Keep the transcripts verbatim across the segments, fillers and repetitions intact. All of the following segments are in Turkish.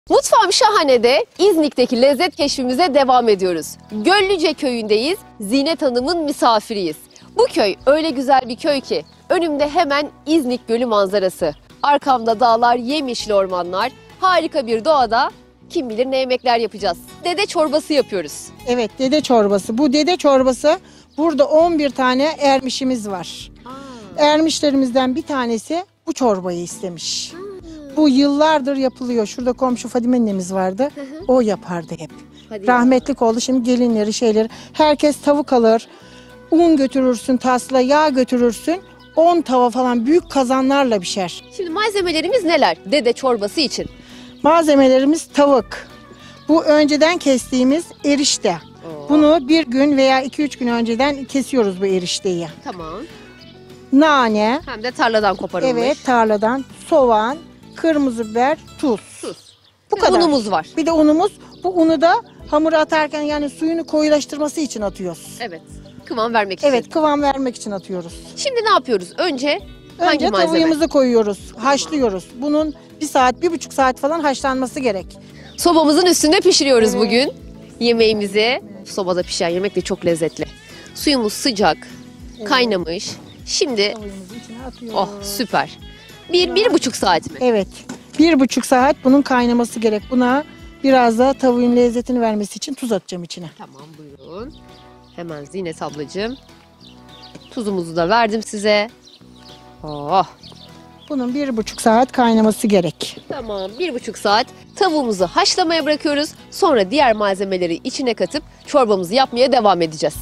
Mutfağım Şahane'de İznik'teki lezzet keşfimize devam ediyoruz. Göllüce köyündeyiz, Zinet Hanım'ın misafiriyiz. Bu köy öyle güzel bir köy ki önümde hemen İznik Gölü manzarası. Arkamda dağlar, yemyeşil ormanlar, harika bir doğada kim bilir ne yemekler yapacağız. Dede çorbası yapıyoruz. Evet, dede çorbası. Bu dede çorbası burada on bir tane ermişimiz var. Aa. Ermişlerimizden bir tanesi bu çorbayı istemiş. Bu yıllardır yapılıyor. Şurada komşu Fadime annemiz vardı. Hı hı. O yapardı hep. Hadi ya. Rahmetlik oldu. Şimdi gelinleri şeyleri. Herkes tavuk alır. Un götürürsün tasla, yağ götürürsün. on tava falan büyük kazanlarla pişer. Şimdi malzemelerimiz neler dede çorbası için? Malzemelerimiz tavuk. Bu önceden kestiğimiz erişte. Oo. Bunu bir gün veya iki üç gün önceden kesiyoruz bu erişteyi. Tamam. Nane, Hem de tarladan koparılmış. evet tarladan, soğan, kırmızı biber, tuz. Tuz. Bu Bir de kadar. unumuz var. Bir de unumuz. Bu unu da hamura atarken yani suyunu koyulaştırması için atıyoruz. Evet. Kıvam vermek için. Evet, kıvam vermek için atıyoruz. Şimdi ne yapıyoruz? Önce hangi Önce malzeme? tavuğumuzu koyuyoruz, haşlıyoruz. Bunun bir saat, bir buçuk saat falan haşlanması gerek. Sobamızın üstünde pişiriyoruz Evet. bugün yemeğimizi. Sobada pişen yemek de çok lezzetli. Suyumuz sıcak, Evet. kaynamış. Şimdi Tavuğumuzu içine atıyoruz. oh süper. Bir, bir buçuk saat mi? Evet, bir buçuk saat bunun kaynaması gerek. Buna biraz da tavuğun lezzetini vermesi için tuz atacağım içine. Tamam buyurun. Hemen Zinet ablacığım. Tuzumuzu da verdim size. Oh. Bunun bir buçuk saat kaynaması gerek. Tamam bir buçuk saat tavuğumuzu haşlamaya bırakıyoruz. Sonra diğer malzemeleri içine katıp çorbamızı yapmaya devam edeceğiz.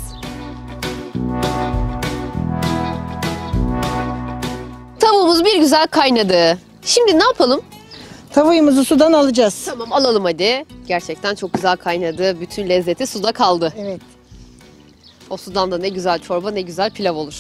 Tavuğumuz bir güzel kaynadı. Şimdi ne yapalım? Tavuğumuzu sudan alacağız. Tamam alalım hadi. Gerçekten çok güzel kaynadı. Bütün lezzeti suda kaldı. Evet. O sudan da ne güzel çorba ne güzel pilav olur.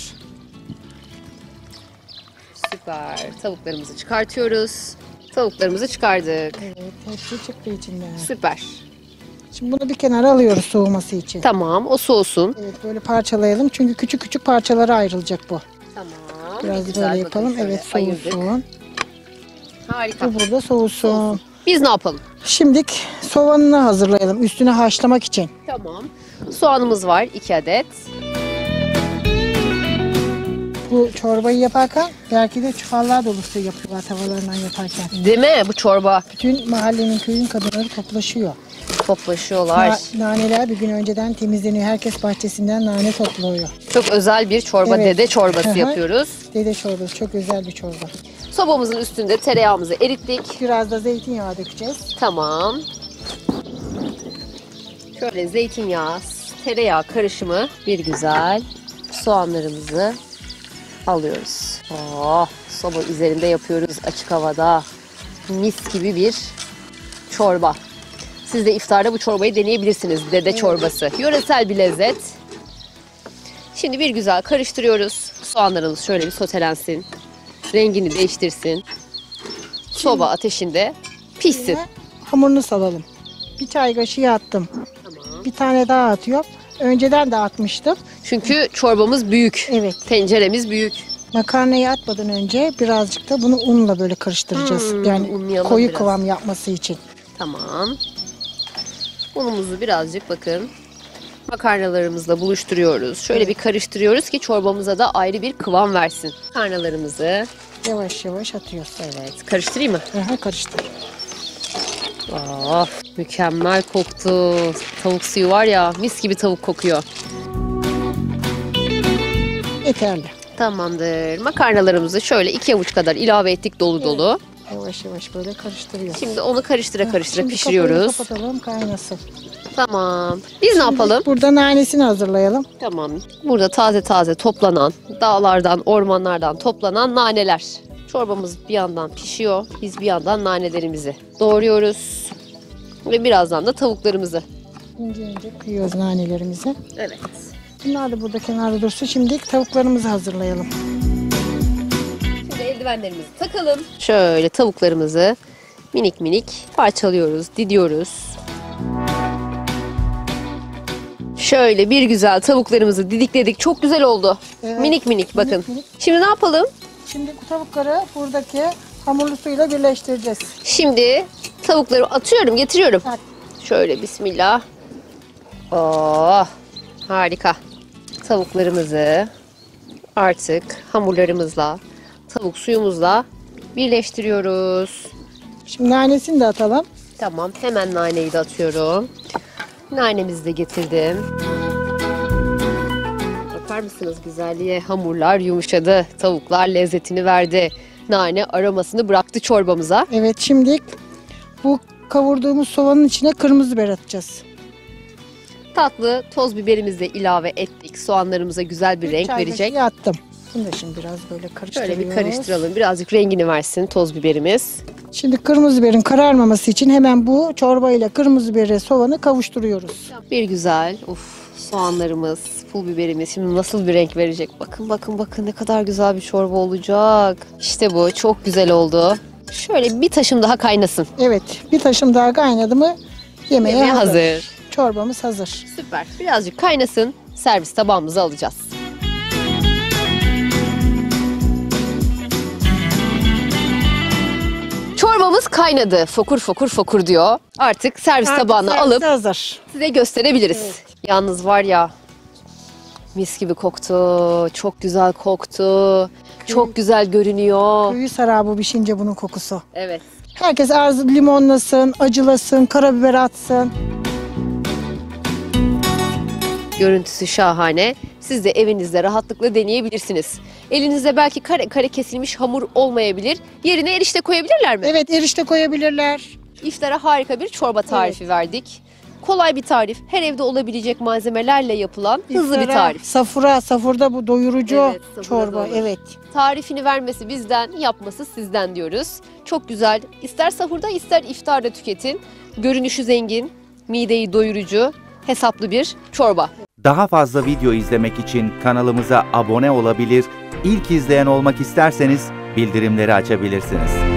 Süper. Tavuklarımızı çıkartıyoruz. Tavuklarımızı çıkardık. Evet, hepsi çıktı içinden. Süper. Şimdi bunu bir kenara alıyoruz soğuması için. Tamam o soğusun. Evet, böyle parçalayalım çünkü küçük küçük parçalara ayrılacak bu. Tamam. Biraz güzel, böyle bakın yapalım. şöyle Evet, ayırdık. soğusun. Harika. Bu burada soğusun. Biz ne yapalım? Şimdi soğanını hazırlayalım üstüne haşlamak için. Tamam. Soğanımız var iki adet. Bu çorbayı yaparken belki de çuvallar dolusu yapıyorlar tavalarından yaparken. Değil mi bu çorba? Bütün mahallenin köyün kadınları toplaşıyor. Toplaşıyorlar. Na- naneler bir gün önceden temizleniyor. Herkes bahçesinden nane topluyor. Çok özel bir çorba Evet. dede çorbası Hı hı. yapıyoruz. Dede çorbası çok özel bir çorba. Sobamızın üstünde tereyağımızı erittik. Biraz da zeytinyağı dökeceğiz. Tamam. Şöyle zeytinyağı, tereyağı karışımı bir güzel soğanlarımızı alıyoruz. Oh, soba üzerinde yapıyoruz açık havada. Mis gibi bir çorba. Siz de iftarda bu çorbayı deneyebilirsiniz. Dede çorbası. Yöresel bir lezzet. Şimdi bir güzel karıştırıyoruz. Soğanlarımız şöyle bir sotelensin. Rengini değiştirsin. Soba ateşinde pişsin. Yine hamurunu salalım. Bir çay kaşığı attım. Tamam. Bir tane daha atıyorum. Önceden de atmıştım. Çünkü çorbamız büyük. Evet. Tenceremiz büyük. Makarnayı atmadan önce birazcık da bunu unla böyle karıştıracağız. Hmm, yani unlayalım koyu biraz. kıvam yapması için. Tamam. Unumuzu birazcık bakın makarnalarımızla buluşturuyoruz. Şöyle bir karıştırıyoruz ki çorbamıza da ayrı bir kıvam versin. Makarnalarımızı Yavaş yavaş atıyoruz. evet karıştırayım mı? Aha, karıştır. Oh, mükemmel koktu. Tavuk suyu var ya mis gibi tavuk kokuyor. Yeterli. Tamamdır. Makarnalarımızı şöyle iki avuç kadar ilave ettik dolu dolu. Yavaş yavaş böyle karıştırıyoruz. Şimdi onu karıştıra karıştıra Şimdi pişiriyoruz. kapıyı kapatalım kaynasın. Tamam. Biz ne yapalım? Burada nanesini hazırlayalım. Tamam. Burada taze taze toplanan, dağlardan, ormanlardan toplanan naneler. Çorbamız bir yandan pişiyor. Biz bir yandan nanelerimizi doğruyoruz. Ve birazdan da tavuklarımızı. İnce ince kıyıyoruz nanelerimizi. Evet. Bunlar da burada kenarda dursun. Şimdi tavuklarımızı hazırlayalım. Şimdi eldivenlerimizi takalım. Şöyle tavuklarımızı minik minik parçalıyoruz, didiyoruz. Şöyle bir güzel tavuklarımızı didikledik. Çok güzel oldu. Evet. Minik minik bakın. Minik minik. Şimdi ne yapalım? Şimdi bu tavukları buradaki hamurlu suyla birleştireceğiz. Şimdi Tavukları atıyorum, getiriyorum. At. Şöyle bismillah. Oh, harika. Tavuklarımızı artık hamurlarımızla, tavuk suyumuzla birleştiriyoruz. Şimdi nanesini de atalım. Tamam, hemen naneyi de atıyorum. Nanemizi de getirdim. Bakar mısınız güzelliğe? Hamurlar yumuşadı, tavuklar lezzetini verdi. Nane aromasını bıraktı çorbamıza. Evet, şimdi bu kavurduğumuz soğanın içine kırmızı biber atacağız. Tatlı toz biberimizi de ilave ettik. Soğanlarımıza güzel bir Üç renk çay verecek. kaşığı attım. Bunu da şimdi biraz böyle karıştırıyoruz. Şöyle bir karıştıralım. Birazcık rengini versin toz biberimiz. Şimdi kırmızı biberin kararmaması için hemen bu çorbayla kırmızı biberi, soğanı kavuşturuyoruz. Bir güzel. Uf, soğanlarımız, pul biberimiz şimdi nasıl bir renk verecek? Bakın bakın bakın ne kadar güzel bir çorba olacak. İşte bu çok güzel oldu. Şöyle bir taşım daha kaynasın. Evet, bir taşım daha kaynadı mı yemeğe, Yemeğe hazır. hazır. Çorbamız hazır. Süper. Birazcık kaynasın. Servis tabağımıza alacağız. Çorbamız kaynadı. Fokur fokur fokur diyor. Artık servis Artık tabağına servise alıp hazır. size gösterebiliriz. Evet. Yalnız var ya mis gibi koktu. Çok güzel koktu. Çok güzel görünüyor. Köyü sarar bu pişince bunun kokusu. Evet. Herkes arzu limonlasın, acılasın, karabiber atsın. Görüntüsü şahane. Siz de evinizde rahatlıkla deneyebilirsiniz. Elinizde belki kare kare kesilmiş hamur olmayabilir. Yerine erişte koyabilirler mi? Evet, erişte koyabilirler. İftara harika bir çorba tarifi verdik. Kolay bir tarif. Her evde olabilecek malzemelerle yapılan hızlı bir İftara, tarif. Safura, safurda bu doyurucu Evet, safura da çorba. olur. Evet. Tarifini vermesi bizden, yapması sizden diyoruz. Çok güzel. İster sahurda ister iftarda tüketin. Görünüşü zengin, mideyi doyurucu, hesaplı bir çorba. Daha fazla video izlemek için kanalımıza abone olabilir, ilk izleyen olmak isterseniz bildirimleri açabilirsiniz.